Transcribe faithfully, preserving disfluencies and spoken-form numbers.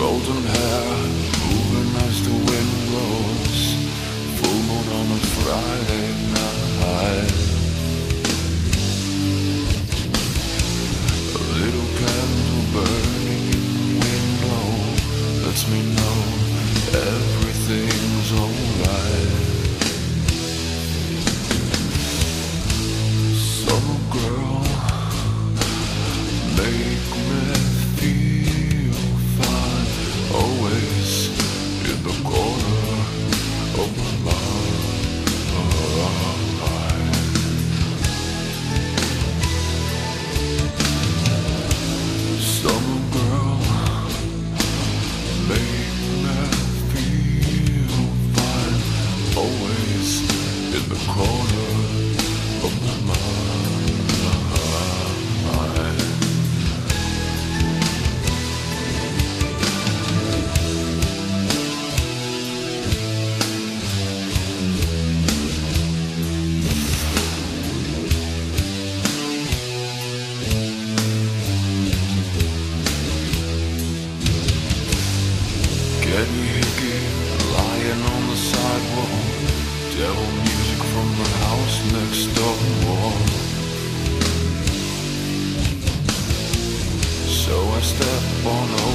golden hair moving as the wind blows. Full moon on a Friday night. A little candle burning in the window lets me know everything's alright. Summer girl, make me feel fine, always in the corner of my mind. Summer girl, make me feel fine, always in the corner of my mind. Getting hickey, lying on the sidewalk. Devil music from the house next door. So I step on over